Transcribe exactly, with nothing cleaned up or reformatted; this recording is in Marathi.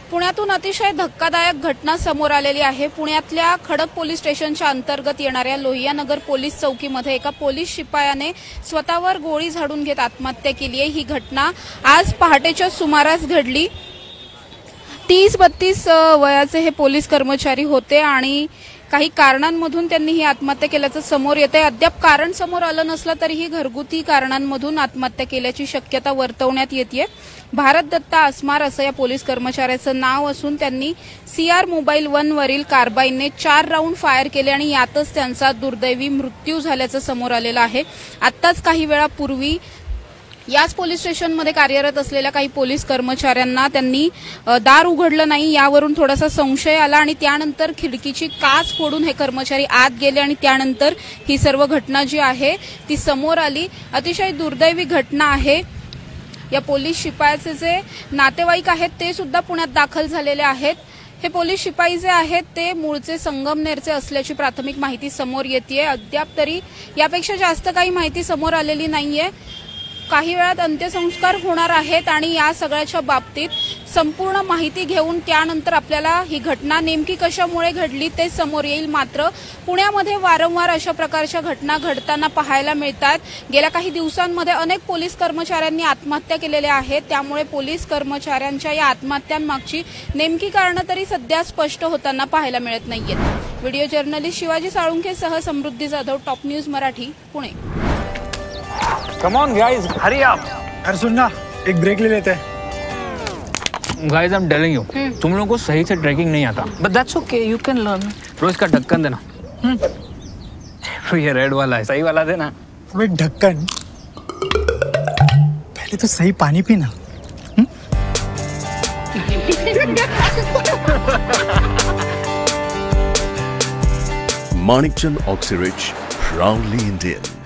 पुण्यातून अतिशय धक्कादायक घटना समोर आलेली आहे। पुण्यातल्या खडक पोलीस स्टेशनच्या अंतर्गत येणाऱ्या लोहियानगर पोलीस चौकीमध्ये एका पोलीस शिपायाने स्वतःवर गोळी झाडून घेत आत्महत्या केली आहे। ही घटना आज पहाटेच्या सुमारास घडली। तीस बत्तीस वयाचे हे पोलीस कर्मचारी होते आणि काही कारणांमधून त्यांनी ही आत्महत्या केल्याचं समोर येते। अद्याप कारण समोर आलं नसलं तरीही घरगुती कारणांमधून आत्महत्या केल्याची शक्यता वर्तवण्यात येते। भारत दत्ता आसमार असं या पोलीस कर्मचाऱ्याचं नाव असून त्यांनी सीआर मोबाईल वन वरील कार्बाईनने चार राऊंड फायर केले आणि यातच त्यांचा दुर्दैवी मृत्यू झाल्याचं समोर आलेलं आहे। आत्ताच काही वेळापूर्वी याच पोलीस स्टेशनमध्ये कार्यरत असलेल्या काही पोलीस कर्मचाऱ्यांना त्यांनी दार उघडलं नाही, यावरून थोडासा संशय आला आणि त्यानंतर खिडकीची काच फोडून हे कर्मचारी आत गेले आणि त्यानंतर ही सर्व घटना जी आहे ती समोर आली। अतिशय दुर्दैवी घटना आहे। या पोलीस शिपायाचे जे नातेवाईक आहेत ते सुद्धा पुण्यात दाखल झालेले आहेत। हे पोलीस शिपाई जे आहेत ते मूळचे संगमनेरचे असल्याची प्राथमिक माहिती समोर येते। अद्याप तरी यापेक्षा जास्त काही माहिती समोर आलेली नाहीये। काही वेळात अंत्यसंस्कार होणार आहेत आणि या सगळ्याच्या बाबतीत संपूर्ण माहिती घेऊन त्यानंतर आपल्याला ही घटना नेमकी कशामुळे घडली ते समोर येईल। मात्र पुण्यामध्ये वारंवार अशा प्रकारच्या घटना घडताना पाहायला मिळतात। गेल्या काही दिवसांमध्ये अनेक पोलीस कर्मचाऱ्यांनी आत्महत्या केलेल्या आहेत, त्यामुळे पोलीस कर्मचाऱ्यांच्या या आत्महत्यांमागची नेमकी कारणं तरी सध्या स्पष्ट होताना पाहायला मिळत नाहीयेत। व्हिडिओ जर्नलिस्ट शिवाजी साळुंखेसह Samruddhi Jadhav, top news Marathi, Pune. Come on guys, hurry up. अरे सुन ना, एक ब्रेक ले लेते हैं। Guys, I'm telling you, तुम लोगों को सही से ट्रैकिंग नहीं आता। But that's okay, you can learn. रोज का ढक्कन देना। ये रेड वाला है, सही वाला देना। अबे ढक्कन, पहले तो सही पानी पीना। Manikchand Oxyrich, proudly Indian.